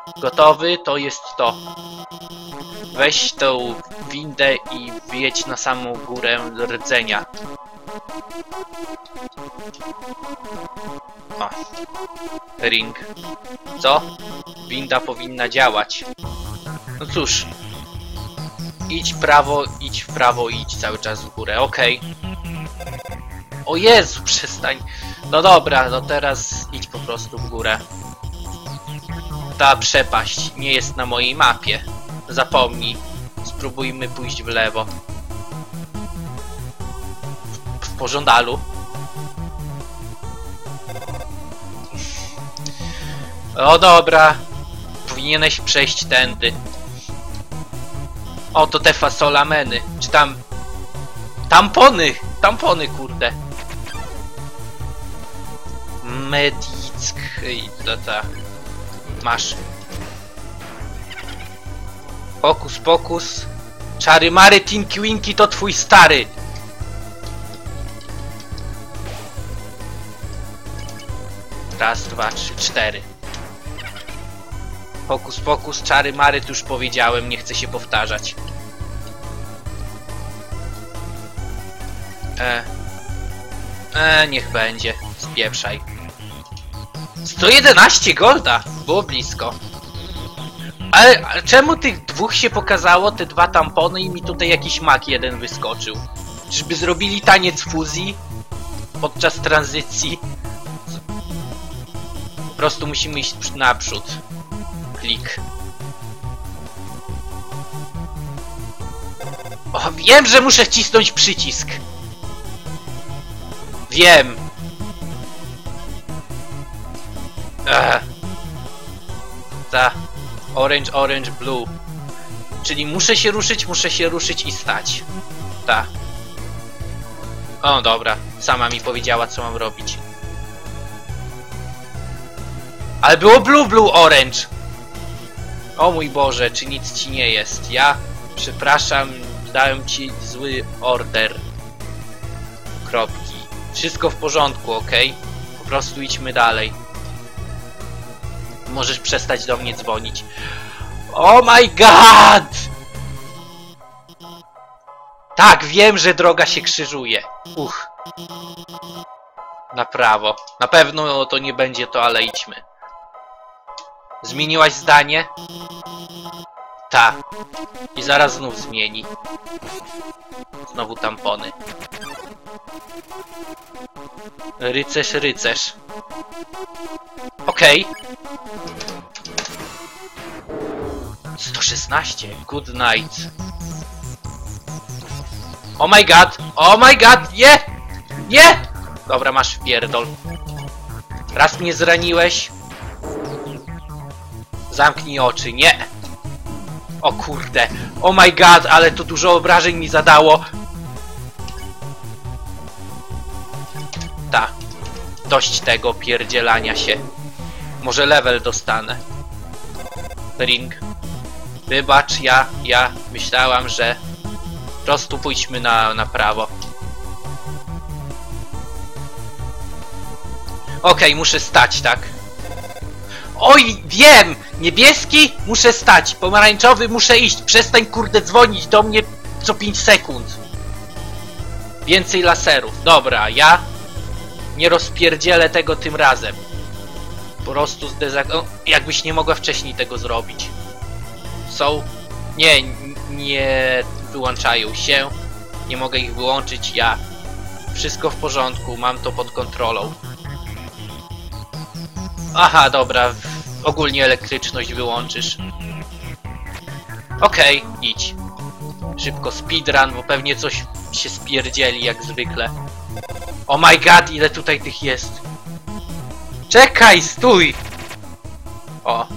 Gotowy? To jest to. Weź tą windę i wjedź na samą górę rdzenia. O. Ring. Co? Winda powinna działać. No cóż. Idź w prawo, idź cały czas w górę. Okej. O Jezu, przestań. No dobra, no teraz idź po prostu w górę. Ta przepaść nie jest na mojej mapie. Zapomnij. Spróbujmy pójść w lewo. W pożądalu. O dobra. Powinieneś przejść tędy. O, to te fasolameny. Czy tam... Tampony! Tampony, kurde. Medick... Masz. Pokus, pokus. Czary Mary Tinky Winky to twój stary. Raz, dwa, trzy, cztery. Pokus, pokus, czary Mary, to już powiedziałem, nie chcę się powtarzać. Niech będzie. Spieprzaj. 111 golda! Było blisko. Ale czemu tych dwóch się pokazało, te dwa tampony i mi tutaj jakiś mak jeden wyskoczył? Czyżby zrobili taniec fuzji podczas tranzycji? Po prostu musimy iść naprzód. Klik. O, wiem, że muszę wcisnąć przycisk. Wiem. Ta. Orange, orange, blue. Czyli muszę się ruszyć i stać. Ta. O, dobra. Sama mi powiedziała, co mam robić. Ale było blue, blue, orange. O mój Boże, czy nic ci nie jest? Ja, przepraszam, dałem ci zły order. Kropki. Wszystko w porządku, ok? Po prostu idźmy dalej. Możesz przestać do mnie dzwonić. Oh my god! Tak, wiem, że droga się krzyżuje. Na prawo. Na pewno to nie będzie to, ale idźmy. Zmieniłaś zdanie? Tak. I zaraz znów zmieni. Znowu tampony. Rycerz, rycerz. Okej. 116. Good night. Oh my god! Oh my god! Nie! Nie! Dobra, masz wpierdol. Raz mnie zraniłeś. Zamknij oczy. Nie! O kurde. Oh my god, ale to dużo obrażeń mi zadało. Ta. Dość tego pierdzielania się. Może level dostanę. Ring. Wybacz, ja myślałam, że... Po prostu pójdźmy na prawo. Okej, muszę stać, tak? Oj, wiem! Niebieski muszę stać, pomarańczowy muszę iść. Przestań kurde dzwonić do mnie co 5 sekund. Więcej laserów. Dobra, ja nie rozpierdzielę tego tym razem. Po prostu jakbyś nie mogła wcześniej tego zrobić. Są... Nie wyłączają się. Nie mogę ich wyłączyć, ja. Wszystko w porządku, mam to pod kontrolą. Aha, dobra. Ogólnie elektryczność wyłączysz. Okej, idź. Szybko speedrun, bo pewnie coś się spierdzieli jak zwykle. Oh my god, ile tutaj tych jest. Czekaj, stój! O.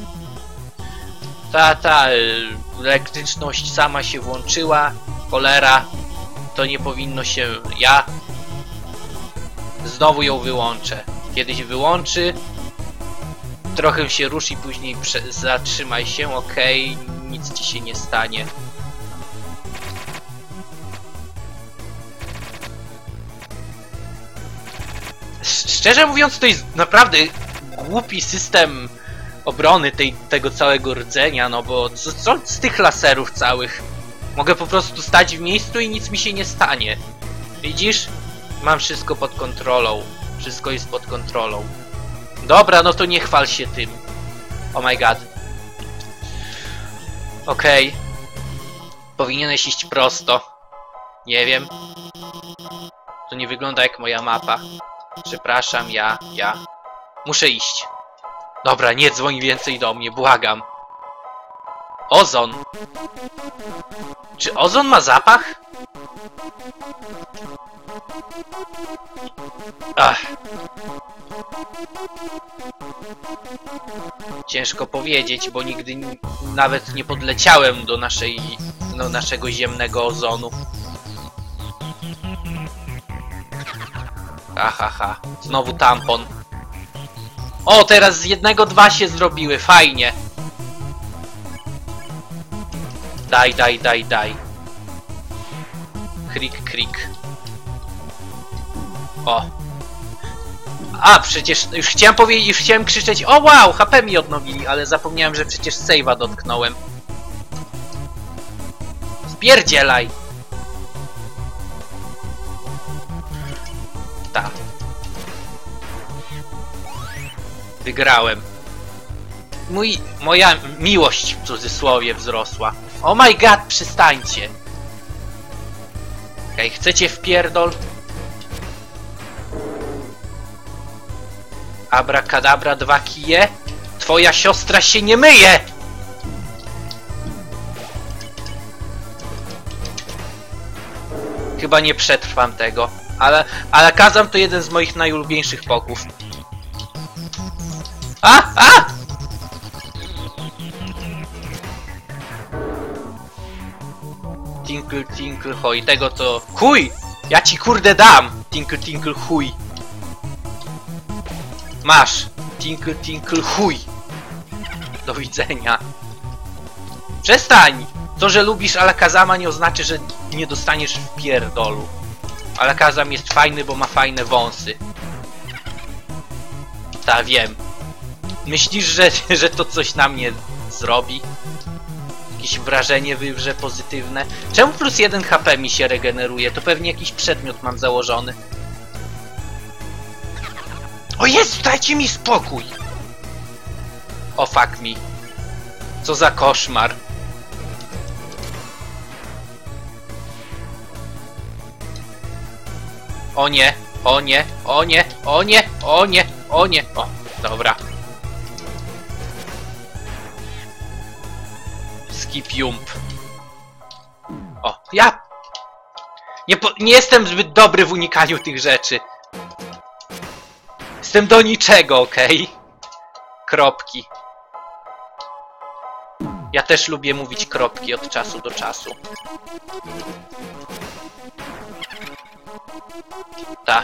Elektryczność sama się włączyła. Cholera. To nie powinno się... Ja znowu ją wyłączę. Kiedyś wyłączy. Trochę się rusz i później zatrzymaj się, okej. Nic ci się nie stanie. Szczerze mówiąc, to jest naprawdę głupi system obrony tego całego rdzenia, no bo co z tych laserów całych? Mogę po prostu stać w miejscu i nic mi się nie stanie. Widzisz? Mam wszystko pod kontrolą. Wszystko jest pod kontrolą. Dobra, no to nie chwal się tym. Oh my god. Okej. Powinieneś iść prosto. Nie wiem. To nie wygląda jak moja mapa. Przepraszam, ja. Muszę iść. Dobra, nie dzwoń więcej do mnie, błagam. Ozon. Czy ozon ma zapach? Ach. Ciężko powiedzieć, bo nigdy nawet nie podleciałem do naszego ziemnego ozonu. Ha. Znowu tampon. O, teraz z jednego 2 się zrobiły, fajnie. Daj. Krik. O. A, przecież już chciałem powiedzieć, już chciałem krzyczeć, o wow, HP mi odnowili, ale zapomniałem, że przecież save'a dotknąłem. Spierdzielaj! Ta. Wygrałem. Moja miłość w cudzysłowie wzrosła. Oh my god, przestańcie! Okej, chcecie wpierdol? Abracadabra 2 kije? Twoja siostra się nie myje! Chyba nie przetrwam tego. Ale Kazam to jeden z moich najulubieńszych poków. A! Tinkle, hoj. Tego to... Chuj! Ja ci kurde dam! Tinkle, chuj. Masz! Tinkle, chuj! Do widzenia. Przestań! To, że lubisz Alakazama nie oznacza, że nie dostaniesz w pierdolu. Alakazam jest fajny, bo ma fajne wąsy. Ta, wiem. Myślisz, że to coś na mnie zrobi? Jakieś wrażenie wywrze pozytywne? Czemu plus 1 HP mi się regeneruje? To pewnie jakiś przedmiot mam założony. O Jezu, dajcie mi spokój! O fuck me. Co za koszmar. O nie. O, dobra. Skip jump. O, ja... Nie jestem zbyt dobry w unikaniu tych rzeczy. Jestem do niczego, okej? Kropki. Ja też lubię mówić kropki od czasu do czasu. Ta.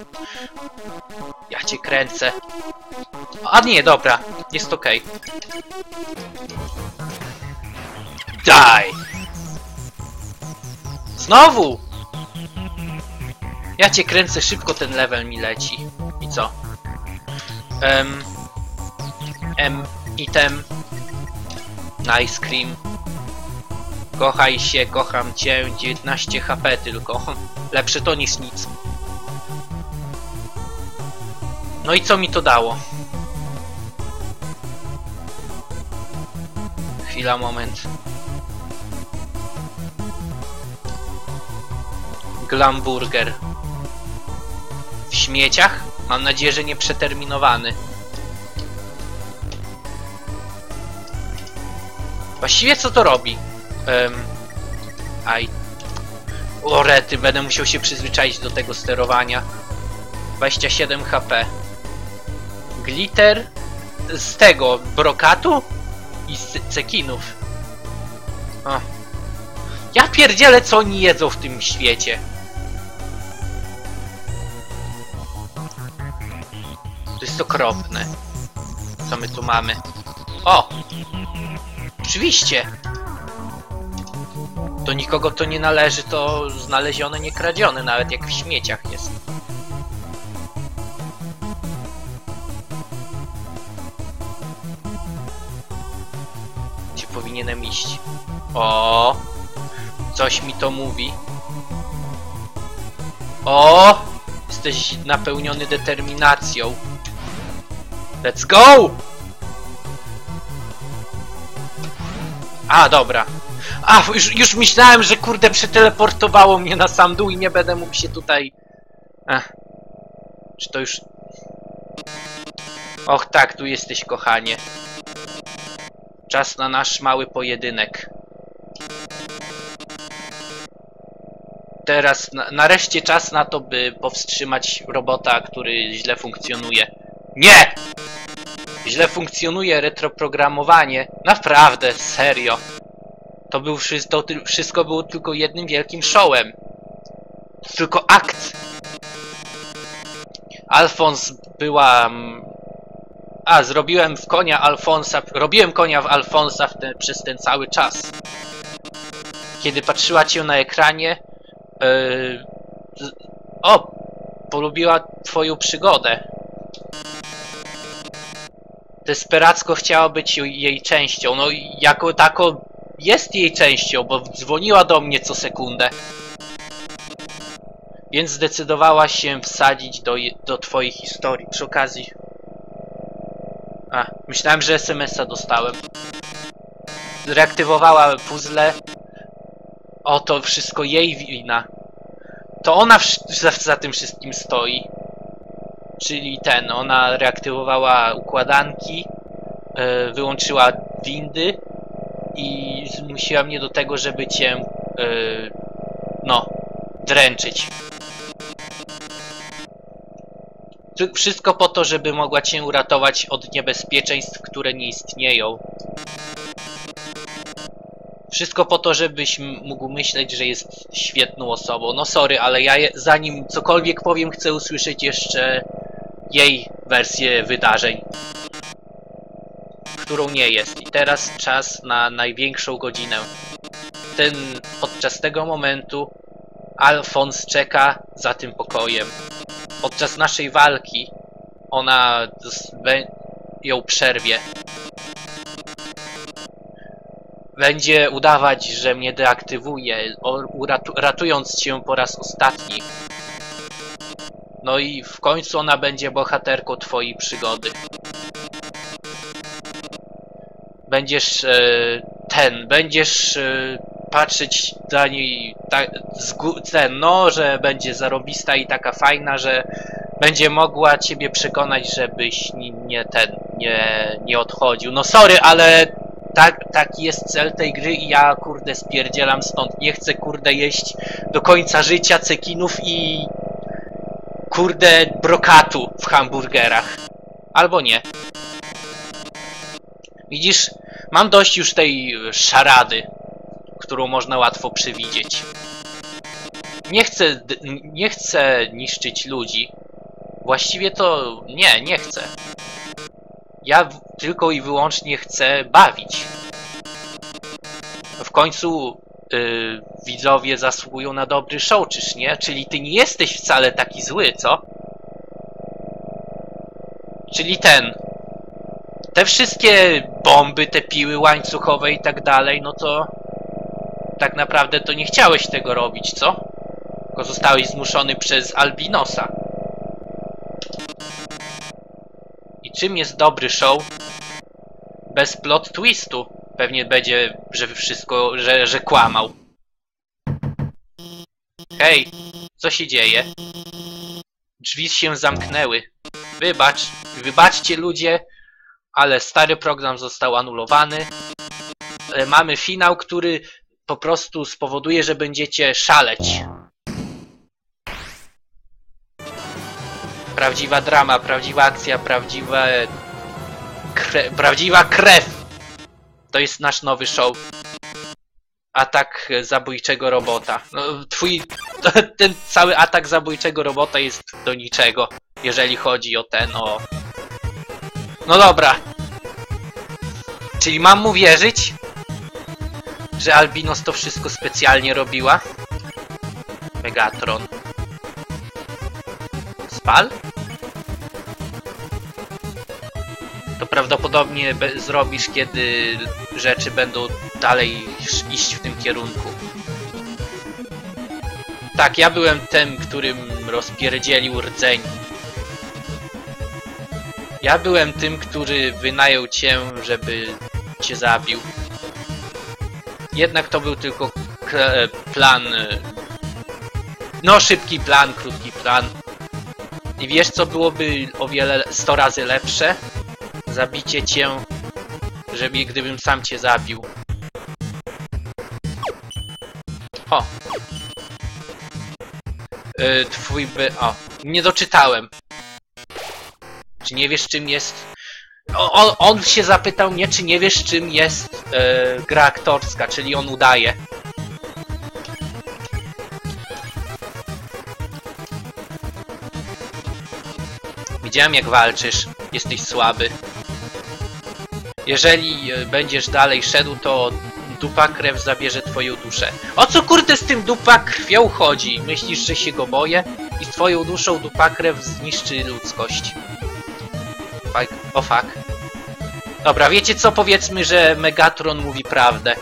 Ja cię kręcę. A nie, dobra. Jest okej. Daj! Znowu! Ja cię kręcę, szybko ten level mi leci. I co? Item. Nice cream. Kochaj się, kocham cię. 19 HP tylko. Lepsze to niż nic. No i co mi to dało? Chwila, moment. Glamburger. W śmieciach? Mam nadzieję, że nie przeterminowany. Właściwie co to robi? O rety, będę musiał się przyzwyczaić do tego sterowania. 27 HP. Glitter z tego brokatu i z cekinów. O. Ja pierdzielę, co oni jedzą w tym świecie. To jest okropne. Co my tu mamy? O! Oczywiście! Do nikogo to nie należy, to znalezione, nie kradzione, nawet jak w śmieciach jest. powinienem iść. O, coś mi to mówi. O, jesteś napełniony determinacją. Let's go! A, dobra. A, już myślałem, że kurde przeteleportowało mnie na sam dół i nie będę mógł się tutaj... Czy to już... Och tak, tu jesteś, kochanie. Czas na nasz mały pojedynek. Teraz nareszcie czas na to, by powstrzymać robota, który źle funkcjonuje. Nie! Źle funkcjonuje retroprogramowanie. Naprawdę, serio. To wszystko było tylko jednym wielkim showem. Tylko akt. Alfons była... zrobiłem konia w Alfonsa przez ten cały czas. Kiedy patrzyła cię na ekranie... polubiła twoją przygodę. Desperacko chciała być jej częścią. No i jako tako jest jej częścią, bo dzwoniła do mnie co sekundę. Więc zdecydowała się wsadzić do twojej historii. Przy okazji... myślałem, że SMS-a dostałem. Zreaktywowała puzzle. O, to wszystko jej wina. To ona za tym wszystkim stoi. Czyli ona reaktywowała układanki, wyłączyła windy i zmusiła mnie do tego, żeby cię, dręczyć. Wszystko po to, żeby mogła cię uratować od niebezpieczeństw, które nie istnieją. Wszystko po to, żebyś mógł myśleć, że jest świetną osobą. No sorry, ale ja zanim cokolwiek powiem, chcę usłyszeć jeszcze jej wersję wydarzeń, którą nie jest. I teraz czas na największą godzinę. Podczas tego momentu Alfons czeka za tym pokojem. Podczas naszej walki ona ją przerwie. Będzie udawać, że mnie deaktywuje, ratując cię po raz ostatni. No i w końcu ona będzie bohaterką twojej przygody. Będziesz patrzeć na niej że będzie zarobista i taka fajna, że będzie mogła ciebie przekonać, żebyś nie odchodził. No sorry, ale taki jest cel tej gry i ja kurde spierdzielam stąd. Nie chcę kurde jeść do końca życia cekinów i kurde brokatu w hamburgerach. Albo nie. Widzisz, mam dość już tej szarady, którą można łatwo przewidzieć. Nie chcę niszczyć ludzi. Właściwie to nie chcę. Ja tylko i wyłącznie chcę bawić. W końcu widzowie zasługują na dobry show, czyż nie? Czyli ty nie jesteś wcale taki zły, co? Czyli te wszystkie bomby, te piły łańcuchowe i tak dalej, no to tak naprawdę to nie chciałeś tego robić, co? Tylko zostałeś zmuszony przez Albinosa. I czym jest dobry show? Bez plot twistu. Pewnie będzie, że kłamał. Hej, co się dzieje? Drzwi się zamknęły. Wybaczcie ludzie, ale stary program został anulowany. Mamy finał, który po prostu spowoduje, że będziecie szaleć. Prawdziwa drama, prawdziwa akcja, prawdziwa krew. To jest nasz nowy show. Atak zabójczego robota. No, ten cały atak zabójczego robota jest do niczego, jeżeli chodzi o No dobra. Czyli mam mu wierzyć, że Albinos to wszystko specjalnie robiła? Megatron. Spal? To prawdopodobnie zrobisz, kiedy rzeczy będą dalej iść w tym kierunku. Tak, ja byłem tym, którym rozpierdzielił rdzeń. Ja byłem tym, który wynajął cię, żeby cię zabił. Jednak to był tylko plan... No, szybki plan, krótki plan. I wiesz, co byłoby o wiele 100 razy lepsze? Zabicie cię, gdybym sam cię zabił. O! O, nie doczytałem. Czy nie wiesz, czym jest... On się zapytał mnie, czy nie wiesz, czym jest gra aktorska, czyli on udaje. Widziałem, jak walczysz. Jesteś słaby. Jeżeli będziesz dalej szedł, to dupa krew zabierze twoją duszę. O co kurde z tym dupa krwią chodzi? Myślisz, że się go boję? I z twoją duszą dupa krew zniszczy ludzkość. O fuck. Dobra, wiecie co? Powiedzmy, że Megatron mówi prawdę.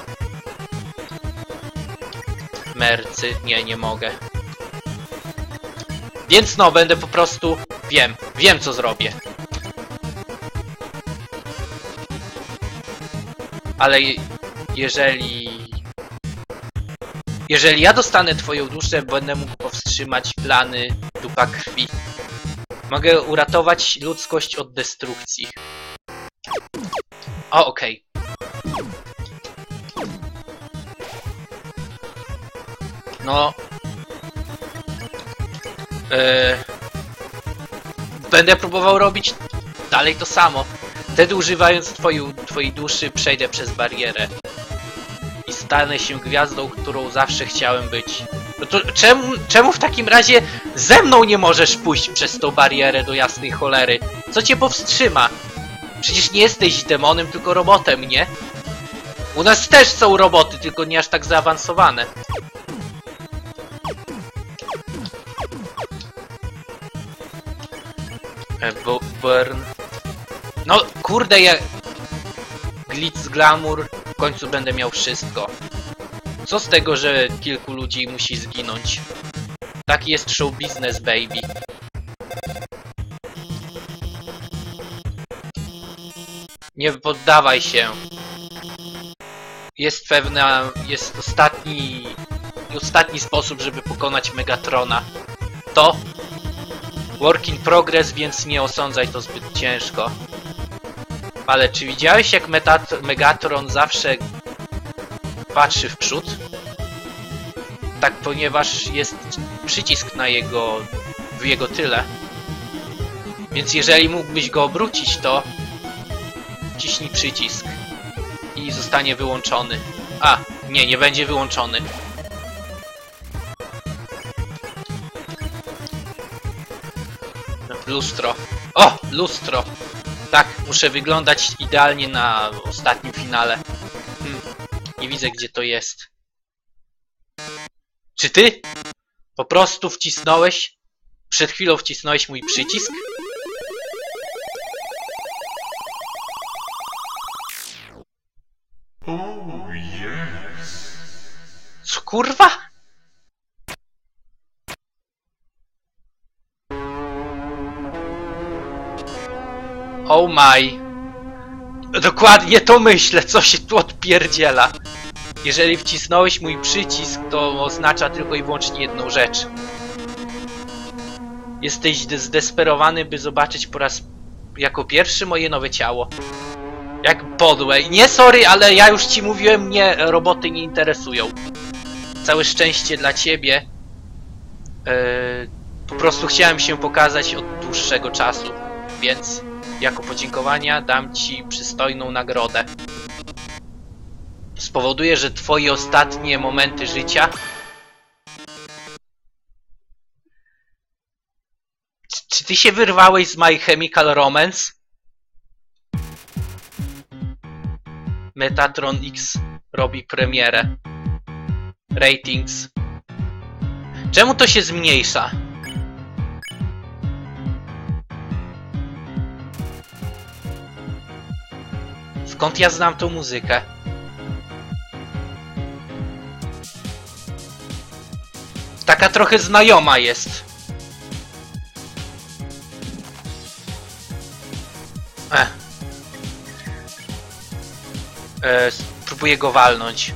Mercy. Nie mogę. Więc no, będę po prostu... Wiem co zrobię. Ale jeżeli ja dostanę twoją duszę, będę mógł powstrzymać plany dupa krwi. Mogę uratować ludzkość od destrukcji. O, okej. No... Będę próbował robić dalej to samo. Wtedy używając twojej duszy przejdę przez barierę. I stanę się gwiazdą, którą zawsze chciałem być. No to czemu w takim razie ze mną nie możesz pójść przez tą barierę do jasnej cholery? Co cię powstrzyma? Przecież nie jesteś demonem, tylko robotem, nie? U nas też są roboty, tylko nie aż tak zaawansowane. Burn. No kurde, ja... Glitz, glamour, w końcu będę miał wszystko. Co z tego, że kilku ludzi musi zginąć? Taki jest show business, baby. Nie poddawaj się. Jest ostatni sposób, żeby pokonać Megatrona. To work in progress, więc nie osądzaj to zbyt ciężko. Ale czy widziałeś, jak Megatron zawsze patrzy w przód? Tak, ponieważ jest przycisk w jego tyle. Więc jeżeli mógłbyś go obrócić, to wciśnij przycisk i zostanie wyłączony. A, nie będzie wyłączony. Lustro. O! Lustro! Tak, muszę wyglądać idealnie na ostatnim finale. Nie widzę, gdzie to jest. Czy ty po prostu wcisnąłeś? Przed chwilą wcisnąłeś mój przycisk? Oh, yes. Co kurwa? Oh my. Dokładnie to myślę, co się tu odpierdziela. Jeżeli wcisnąłeś mój przycisk, to oznacza tylko i wyłącznie jedną rzecz. Jesteś zdesperowany, by zobaczyć jako pierwszy moje nowe ciało. Jak podłe. Nie, sorry, ale ja już ci mówiłem, mnie roboty nie interesują. Całe szczęście dla ciebie. Po prostu chciałem się pokazać od dłuższego czasu. Więc jako podziękowania dam ci przystojną nagrodę. Spowoduje, że twoje ostatnie momenty życia... Czy ty się wyrwałeś z My Chemical Romance? Metatron X robi premierę. Ratings. Czemu to się zmniejsza? Skąd ja znam tą muzykę? Taka trochę znajoma jest. Spróbuję go walnąć.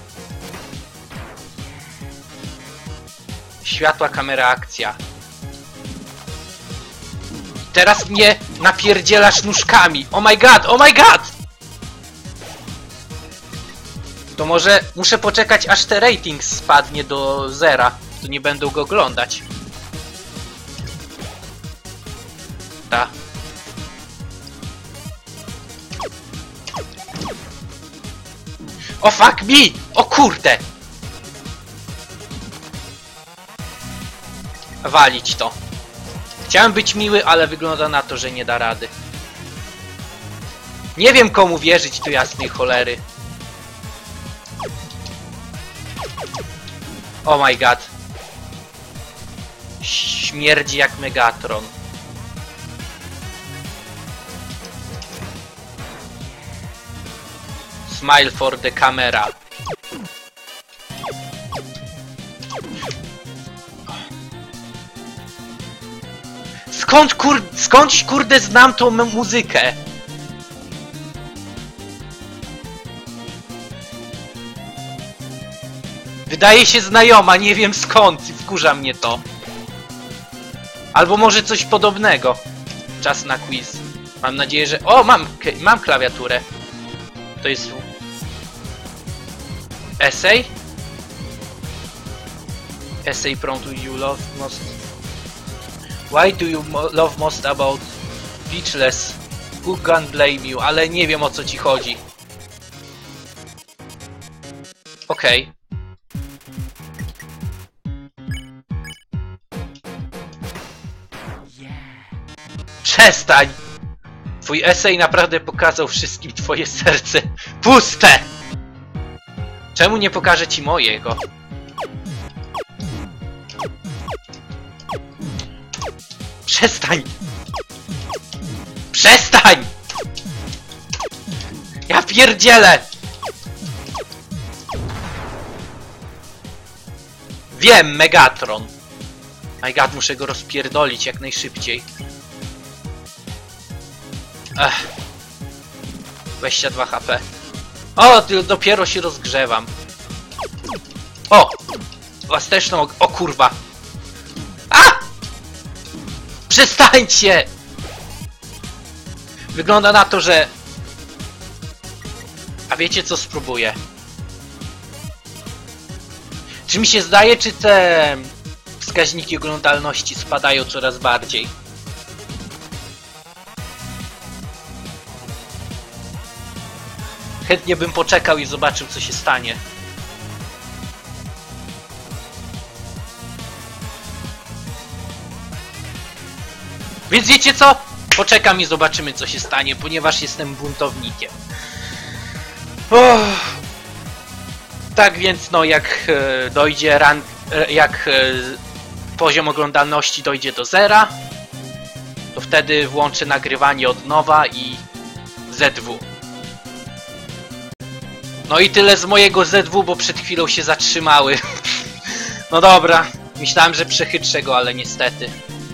Światła, kamera, akcja. Teraz mnie napierdzielasz nóżkami. Oh my god, oh my god! To może muszę poczekać, aż te rating spadnie do zera. To nie będą go oglądać. Ta. O fuck me! O kurde! Walić to. Chciałem być miły, ale wygląda na to, że nie da rady. Nie wiem, komu wierzyć, do jasnej cholery. Oh my god. Śmierdzi jak Megatron. Smile for the camera. Skądś kurde znam tą muzykę? Wydaje się znajoma, nie wiem skąd, wkurza mnie to. Albo może coś podobnego. Czas na quiz. Mam nadzieję, że... O, mam klawiaturę. To jest... Essay? Essay prompt you love most... Why do you love most about Speechless? Who can blame you? Ale nie wiem, o co ci chodzi. Okej. Przestań! Twój esej naprawdę pokazał wszystkim twoje serce puste! Czemu nie pokażę ci mojego? Przestań! Przestań! Ja pierdzielę! Wiem, Megatron. My god, muszę go rozpierdolić jak najszybciej. 22 HP. O, dopiero się rozgrzewam. O! Was też no... O kurwa! A! Przestańcie! Wygląda na to, że... A wiecie co spróbuję? Czy mi się zdaje, czy te wskaźniki oglądalności spadają coraz bardziej? Chętnie bym poczekał i zobaczył, co się stanie. Więc wiecie co? Poczekam i zobaczymy, co się stanie, ponieważ jestem buntownikiem. Tak więc, no, jak dojdzie poziom oglądalności dojdzie do zera, to wtedy włączę nagrywanie od nowa i ZW. No i tyle z mojego ZW, bo przed chwilą się zatrzymały. No dobra, myślałem, że przechytrzę go, ale niestety.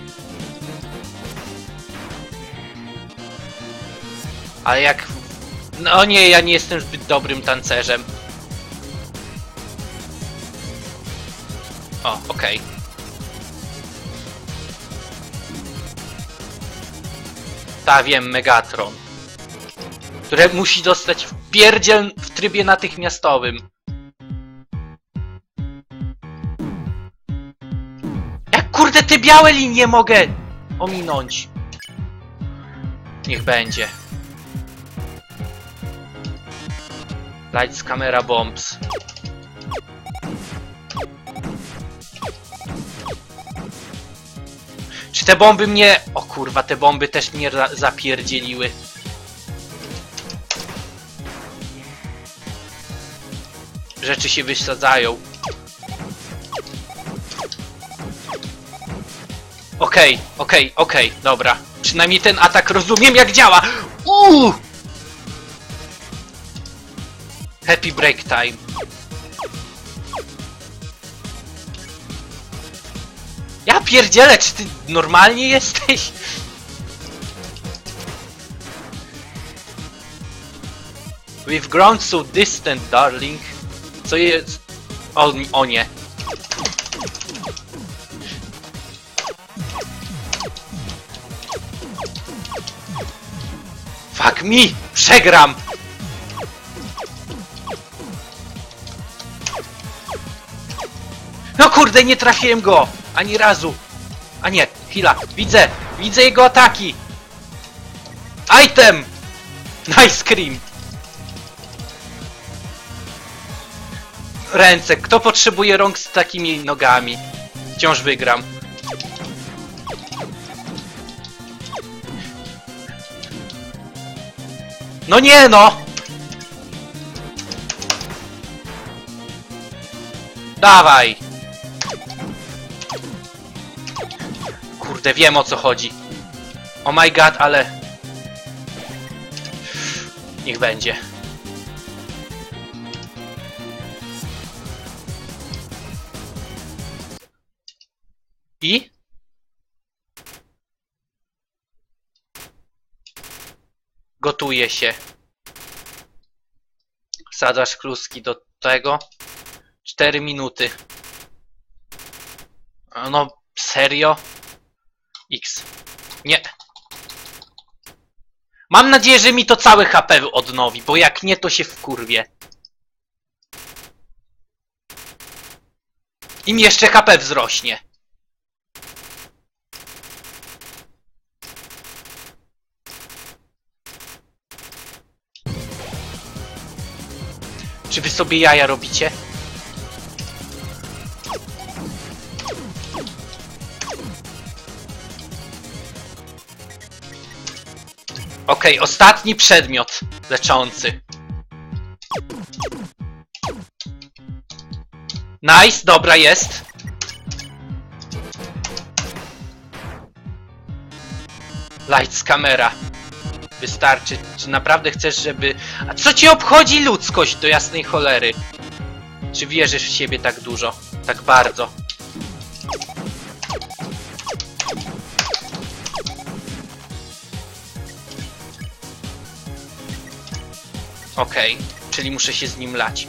Ale jak... No nie, ja nie jestem zbyt dobrym tancerzem. O, okej. Ta, wiem, Megatron. Które musi dostać wpierdziel w trybie natychmiastowym. Jak kurde te białe linie mogę ominąć? Niech będzie. Lights, camera, bombs. Czy te bomby mnie... O kurwa, te bomby też mnie zapierdzieliły. Rzeczy się wysadzają. Okej, dobra. Przynajmniej ten atak rozumiem, jak działa. Happy break time. Ja pierdzielę, czy ty normalnie jesteś? We've grown so distant, darling. Co jest? O nie. Fuck me! Przegram! No kurde, nie trafiłem go! Ani razu! A nie, chwila, widzę jego ataki! Item! Nice scream! Ręce, kto potrzebuje rąk z takimi nogami? Wciąż wygram. No nie no! Dawaj! Kurde, wiem o co chodzi. Oh my god, ale... Niech będzie. I? Gotuje się. Wsadzasz kluski do tego. 4 minuty. No, serio? X. Nie. Mam nadzieję, że mi to całe HP odnowi, bo jak nie, to się wkurwie. Im jeszcze HP wzrośnie. Czy wy sobie jaja robicie? Okej, ostatni przedmiot leczący. Nice, dobra jest. Lights, kamera. Wystarczy. Czy naprawdę chcesz, żeby... A co ci obchodzi ludzkość do jasnej cholery? Czy wierzysz w siebie tak dużo? Tak bardzo? Okej, czyli muszę się z nim lać.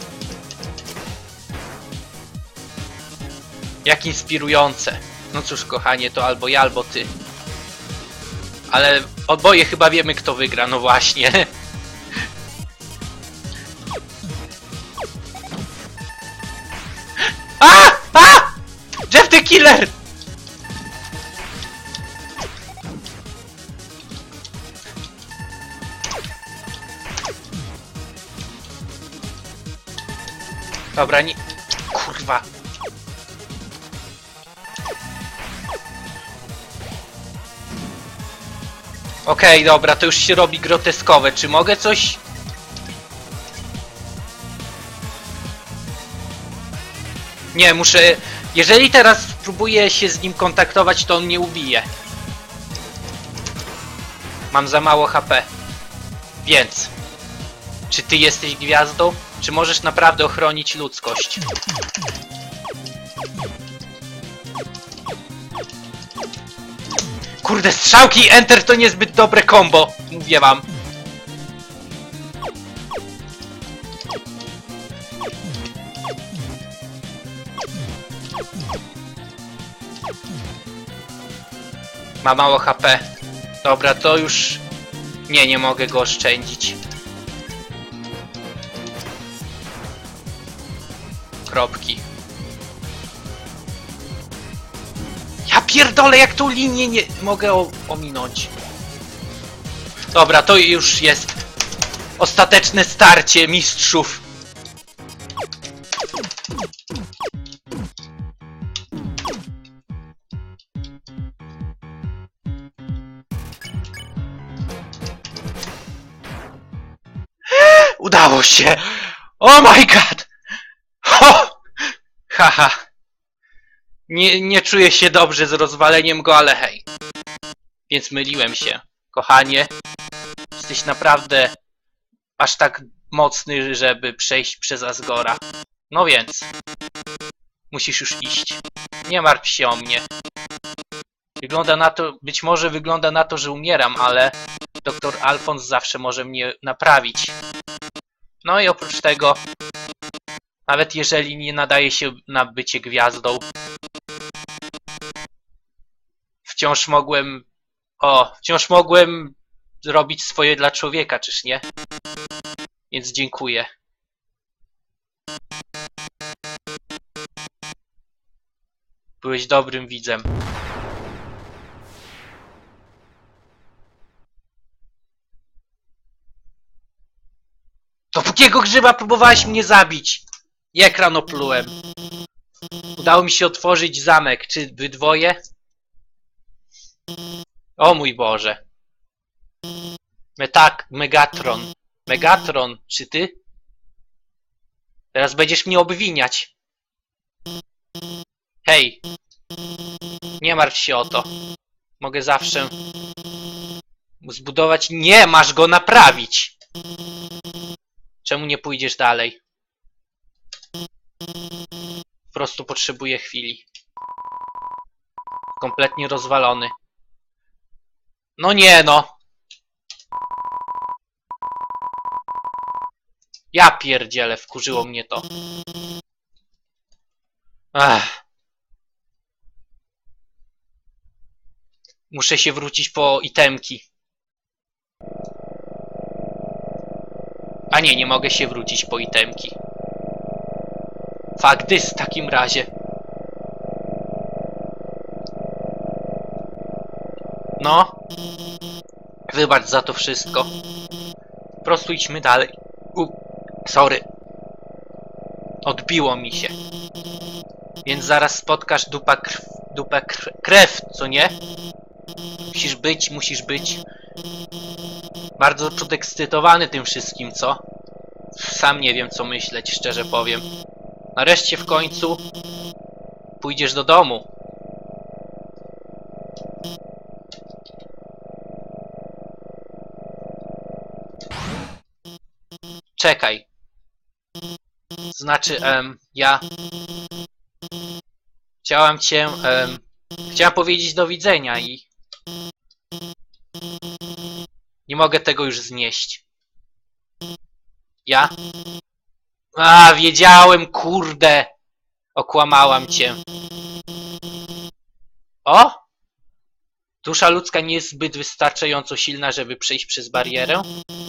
Jak inspirujące. No cóż, kochanie, to albo ja, albo ty. Ale oboje chyba wiemy, kto wygra, no właśnie. A! A! Jeff the Killer! Dobra, nie... Kurwa. Okej, dobra, to już się robi groteskowe. Czy mogę coś... Nie, muszę... Jeżeli teraz spróbuję się z nim kontaktować, to on mnie ubije. Mam za mało HP. Więc... Czy ty jesteś gwiazdą? Czy możesz naprawdę ochronić ludzkość? Kurde, strzałki i enter to niezbyt dobre combo. Mówię wam. Ma mało HP. Dobra, to już... Nie mogę go oszczędzić. Kropki. Ja pierdolę, jak tą linię nie mogę ominąć. Dobra, to już jest ostateczne starcie mistrzów. Udało się! Oh my god! Ho! Haha. Nie czuję się dobrze z rozwaleniem go, ale hej. Więc myliłem się. Kochanie, jesteś naprawdę aż tak mocny, żeby przejść przez Asgora. No więc, musisz już iść. Nie martw się o mnie. Wygląda na to, być może wygląda na to, że umieram, ale dr Alfons zawsze może mnie naprawić. No i oprócz tego, nawet jeżeli nie nadaje się na bycie gwiazdą, wciąż mogłem robić swoje dla człowieka, czyż nie? Więc dziękuję. Byłeś dobrym widzem. Dopókiego grzyba próbowałeś mnie zabić! I ekran oplułem. Udało mi się otworzyć zamek. Czy wy dwoje? O mój Boże. Megatron. Megatron, czy ty? Teraz będziesz mnie obwiniać. Hej. Nie martw się o to. Mogę zawsze zbudować... Nie, masz go naprawić! Czemu nie pójdziesz dalej? Po prostu potrzebuję chwili. Kompletnie rozwalony. No nie no. Ja pierdzielę, wkurzyło mnie to. Ech. Muszę się wrócić po itemki. A nie, nie mogę się wrócić po itemki. Fuck this w takim razie. No. Wybacz za to wszystko. Po prostu idźmy dalej. Sorry. Odbiło mi się. Więc zaraz spotkasz dupę krew, co nie? Musisz być. Bardzo podekscytowany tym wszystkim, co? Sam nie wiem, co myśleć, szczerze powiem. Nareszcie w końcu pójdziesz do domu. Czekaj. Znaczy, ja... Chciałem powiedzieć do widzenia i... Nie mogę tego już znieść. Ja? A, wiedziałem, kurde! Okłamałam cię. O! Dusza ludzka nie jest zbyt wystarczająco silna, żeby przejść przez barierę.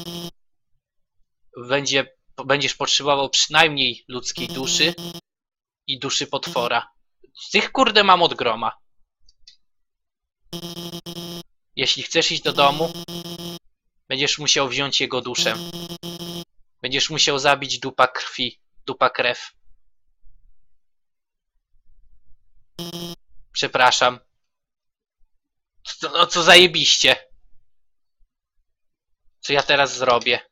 Będziesz potrzebował przynajmniej ludzkiej duszy i duszy potwora. Z tych kurde mam od groma. Jeśli chcesz iść do domu, będziesz musiał wziąć jego duszę. Będziesz musiał zabić dupa krwi, dupa krew. Przepraszam. No co zajebiście. Co ja teraz zrobię?